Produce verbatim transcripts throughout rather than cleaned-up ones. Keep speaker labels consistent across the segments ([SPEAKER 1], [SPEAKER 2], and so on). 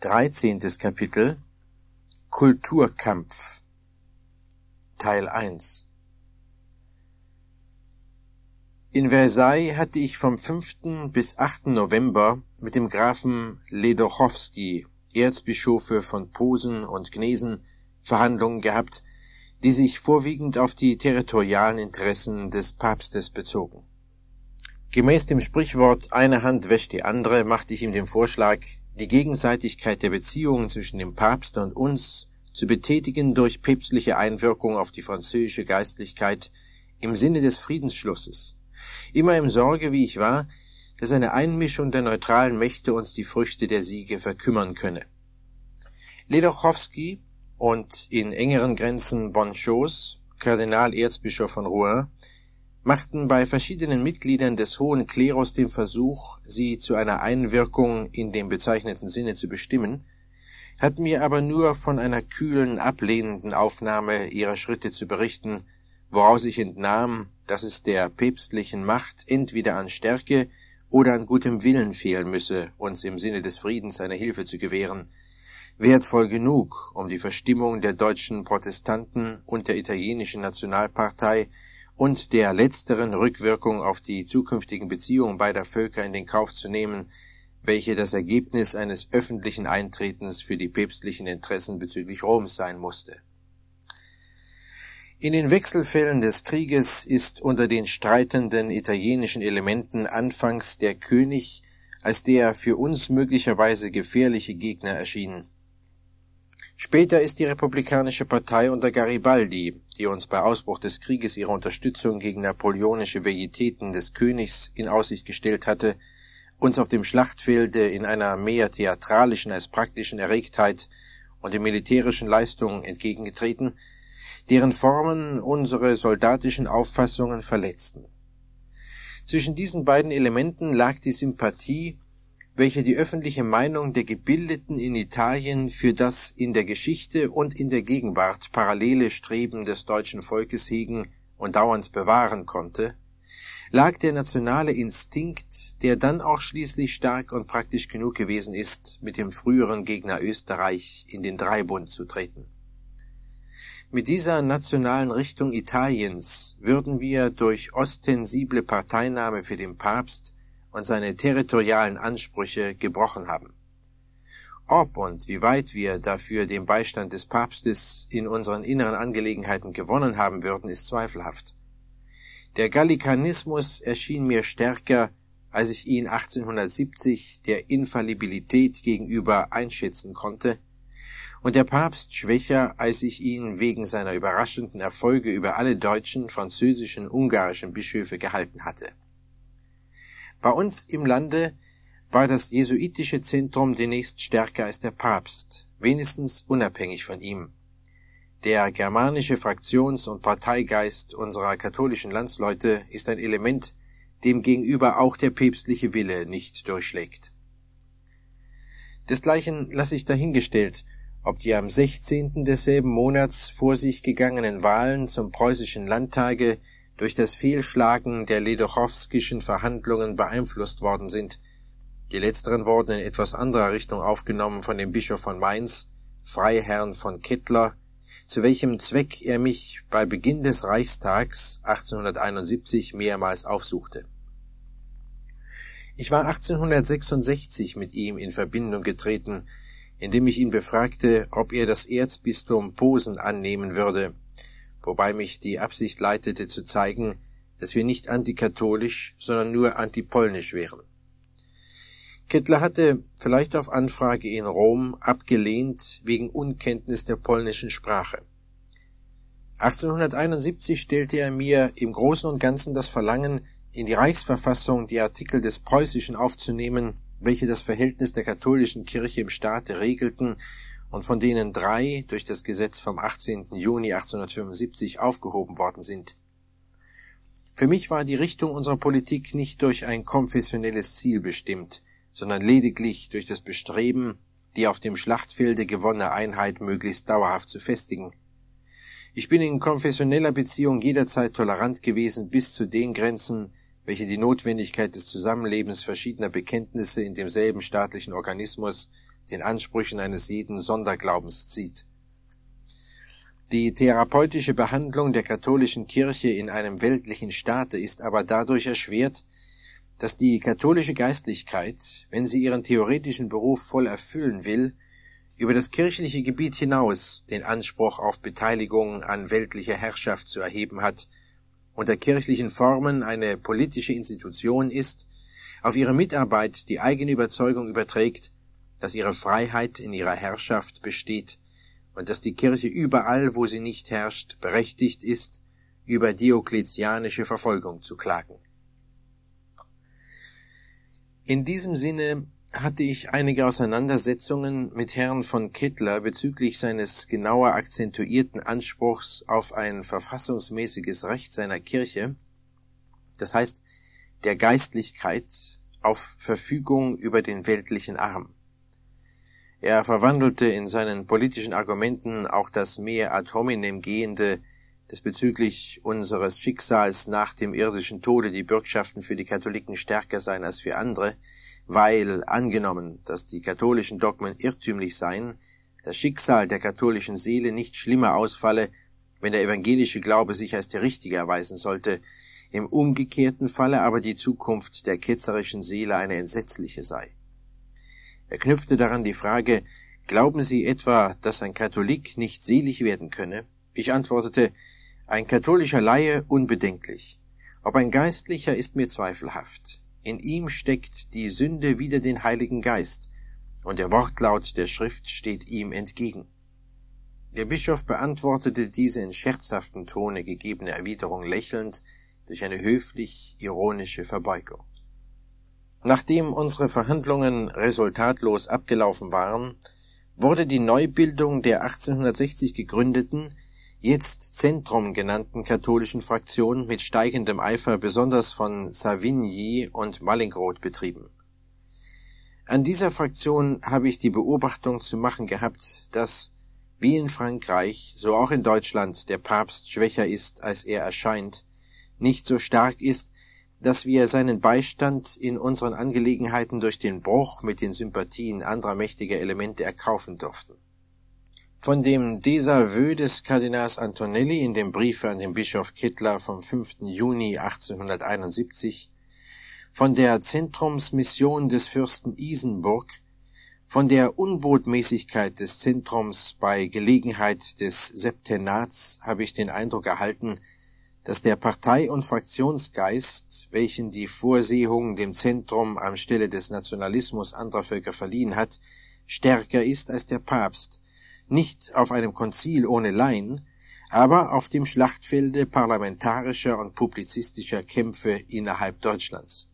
[SPEAKER 1] Dreizehntes Kapitel Kulturkampf Teil eins. In Versailles hatte ich vom fünften bis achten November mit dem Grafen Ledochowski, Erzbischofe von Posen und Gnesen, Verhandlungen gehabt, die sich vorwiegend auf die territorialen Interessen des Papstes bezogen. Gemäß dem Sprichwort "Eine Hand wäscht die andere" machte ich ihm den Vorschlag, die Gegenseitigkeit der Beziehungen zwischen dem Papst und uns zu betätigen durch päpstliche Einwirkung auf die französische Geistlichkeit im Sinne des Friedensschlusses, immer im Sorge, wie ich war, dass eine Einmischung der neutralen Mächte uns die Früchte der Siege verkümmern könne. Ledochowski und in engeren Grenzen Bonchos, Kardinal-Erzbischof von Rouen, machten bei verschiedenen Mitgliedern des Hohen Klerus den Versuch, sie zu einer Einwirkung in dem bezeichneten Sinne zu bestimmen, hatten mir aber nur von einer kühlen, ablehnenden Aufnahme ihrer Schritte zu berichten, woraus ich entnahm, dass es der päpstlichen Macht entweder an Stärke oder an gutem Willen fehlen müsse, uns im Sinne des Friedens eine Hilfe zu gewähren, wertvoll genug, um die Verstimmung der deutschen Protestanten und der italienischen Nationalpartei und der letzteren Rückwirkung auf die zukünftigen Beziehungen beider Völker in den Kauf zu nehmen, welche das Ergebnis eines öffentlichen Eintretens für die päpstlichen Interessen bezüglich Roms sein musste. In den Wechselfällen des Krieges ist unter den streitenden italienischen Elementen anfangs der König als der für uns möglicherweise gefährliche Gegner erschienen. Später ist die Republikanische Partei unter Garibaldi, die uns bei Ausbruch des Krieges ihre Unterstützung gegen napoleonische Velleitäten des Königs in Aussicht gestellt hatte, uns auf dem Schlachtfelde in einer mehr theatralischen als praktischen Erregtheit und in militärischen Leistungen entgegengetreten, deren Formen unsere soldatischen Auffassungen verletzten. Zwischen diesen beiden Elementen lag die Sympathie, welche die öffentliche Meinung der Gebildeten in Italien für das in der Geschichte und in der Gegenwart parallele Streben des deutschen Volkes hegen und dauernd bewahren konnte, lag der nationale Instinkt, der dann auch schließlich stark und praktisch genug gewesen ist, mit dem früheren Gegner Österreich in den Dreibund zu treten. Mit dieser nationalen Richtung Italiens würden wir durch ostensible Parteinahme für den Papst und seine territorialen Ansprüche gebrochen haben. Ob und wie weit wir dafür den Beistand des Papstes in unseren inneren Angelegenheiten gewonnen haben würden, ist zweifelhaft. Der Gallikanismus erschien mir stärker, als ich ihn achtzehnhundertsiebzig der Infallibilität gegenüber einschätzen konnte, und der Papst schwächer, als ich ihn wegen seiner überraschenden Erfolge über alle deutschen, französischen, ungarischen Bischöfe gehalten hatte. Bei uns im Lande war das jesuitische Zentrum demnächst stärker als der Papst, wenigstens unabhängig von ihm. Der germanische Fraktions- und Parteigeist unserer katholischen Landsleute ist ein Element, dem gegenüber auch der päpstliche Wille nicht durchschlägt. Desgleichen lasse ich dahingestellt, ob die am sechzehnten desselben Monats vor sich gegangenen Wahlen zum preußischen Landtage durch das Fehlschlagen der Ledochowskischen Verhandlungen beeinflusst worden sind. Die letzteren wurden in etwas anderer Richtung aufgenommen von dem Bischof von Mainz, Freiherrn von Kettler, zu welchem Zweck er mich bei Beginn des Reichstags achtzehnhunderteinundsiebzig mehrmals aufsuchte. Ich war achtzehnhundertsechsundsechzig mit ihm in Verbindung getreten, indem ich ihn befragte, ob er das Erzbistum Posen annehmen würde, wobei mich die Absicht leitete zu zeigen, dass wir nicht antikatholisch, sondern nur antipolnisch wären. Kettler hatte, vielleicht auf Anfrage in Rom, abgelehnt wegen Unkenntnis der polnischen Sprache. achtzehnhunderteinundsiebzig stellte er mir im Großen und Ganzen das Verlangen, in die Reichsverfassung die Artikel des Preußischen aufzunehmen, welche das Verhältnis der katholischen Kirche im Staate regelten und von denen drei durch das Gesetz vom achtzehnten Juni achtzehnhundertfünfundsiebzig aufgehoben worden sind. Für mich war die Richtung unserer Politik nicht durch ein konfessionelles Ziel bestimmt, sondern lediglich durch das Bestreben, die auf dem Schlachtfelde gewonnene Einheit möglichst dauerhaft zu festigen. Ich bin in konfessioneller Beziehung jederzeit tolerant gewesen bis zu den Grenzen, welche die Notwendigkeit des Zusammenlebens verschiedener Bekenntnisse in demselben staatlichen Organismus den Ansprüchen eines jeden Sonderglaubens zieht. Die therapeutische Behandlung der katholischen Kirche in einem weltlichen Staate ist aber dadurch erschwert, dass die katholische Geistlichkeit, wenn sie ihren theoretischen Beruf voll erfüllen will, über das kirchliche Gebiet hinaus den Anspruch auf Beteiligung an weltlicher Herrschaft zu erheben hat, unter kirchlichen Formen eine politische Institution ist, auf ihre Mitarbeit die eigene Überzeugung überträgt, dass ihre Freiheit in ihrer Herrschaft besteht und dass die Kirche überall, wo sie nicht herrscht, berechtigt ist, über diokletianische Verfolgung zu klagen. In diesem Sinne hatte ich einige Auseinandersetzungen mit Herrn von Kettler bezüglich seines genauer akzentuierten Anspruchs auf ein verfassungsmäßiges Recht seiner Kirche, das heißt der Geistlichkeit auf Verfügung über den weltlichen Arm. Er verwandelte in seinen politischen Argumenten auch das mehr ad hominem Gehende, das bezüglich unseres Schicksals nach dem irdischen Tode die Bürgschaften für die Katholiken stärker seien als für andere, weil, angenommen, dass die katholischen Dogmen irrtümlich seien, das Schicksal der katholischen Seele nicht schlimmer ausfalle, wenn der evangelische Glaube sich als der richtige erweisen sollte, im umgekehrten Falle aber die Zukunft der ketzerischen Seele eine entsetzliche sei. Er knüpfte daran die Frage, glauben Sie etwa, dass ein Katholik nicht selig werden könne? Ich antwortete, ein katholischer Laie unbedenklich. Ob ein Geistlicher ist mir zweifelhaft. In ihm steckt die Sünde wider den Heiligen Geist, und der Wortlaut der Schrift steht ihm entgegen. Der Bischof beantwortete diese in scherzhaftem Tone gegebene Erwiderung lächelnd durch eine höflich ironische Verbeugung. Nachdem unsere Verhandlungen resultatlos abgelaufen waren, wurde die Neubildung der achtzehnhundertsechzig gegründeten, jetzt Zentrum genannten katholischen Fraktion mit steigendem Eifer besonders von Savigny und Mallinckrodt betrieben. An dieser Fraktion habe ich die Beobachtung zu machen gehabt, dass, wie in Frankreich, so auch in Deutschland der Papst schwächer ist, als er erscheint, nicht so stark ist, dass wir seinen Beistand in unseren Angelegenheiten durch den Bruch mit den Sympathien anderer mächtiger Elemente erkaufen durften. Von dem Désaveu des Kardinals Antonelli in dem Briefe an den Bischof Kettler vom fünften Juni achtzehnhunderteinundsiebzig, von der Zentrumsmission des Fürsten Isenburg, von der Unbotmäßigkeit des Zentrums bei Gelegenheit des Septennats habe ich den Eindruck erhalten, dass der Partei- und Fraktionsgeist, welchen die Vorsehung dem Zentrum anstelle des Nationalismus anderer Völker verliehen hat, stärker ist als der Papst, nicht auf einem Konzil ohne Laien, aber auf dem Schlachtfelde parlamentarischer und publizistischer Kämpfe innerhalb Deutschlands.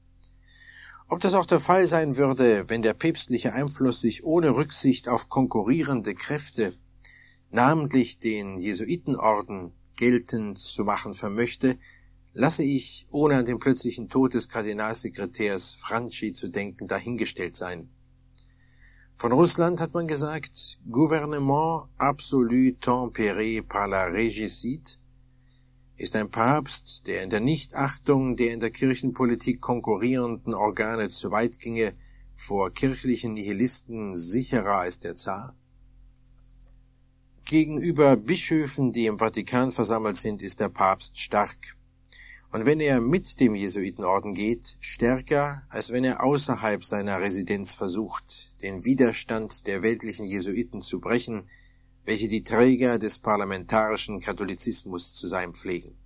[SPEAKER 1] Ob das auch der Fall sein würde, wenn der päpstliche Einfluss sich ohne Rücksicht auf konkurrierende Kräfte, namentlich den Jesuitenorden, geltend zu machen vermöchte, lasse ich, ohne an den plötzlichen Tod des Kardinalsekretärs Franchi zu denken, dahingestellt sein. Von Russland hat man gesagt, Gouvernement absolu tempéré par la régicide, ist ein Papst, der in der Nichtachtung der in der Kirchenpolitik konkurrierenden Organe zu weit ginge, vor kirchlichen Nihilisten sicherer als der Zar? Gegenüber Bischöfen, die im Vatikan versammelt sind, ist der Papst stark. Und wenn er mit dem Jesuitenorden geht, stärker, als wenn er außerhalb seiner Residenz versucht, den Widerstand der weltlichen Jesuiten zu brechen, welche die Träger des parlamentarischen Katholizismus zu sein pflegen.